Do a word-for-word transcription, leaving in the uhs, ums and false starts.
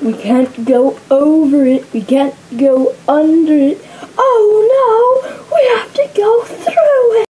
We can't go over it. We can't go under it. Oh no!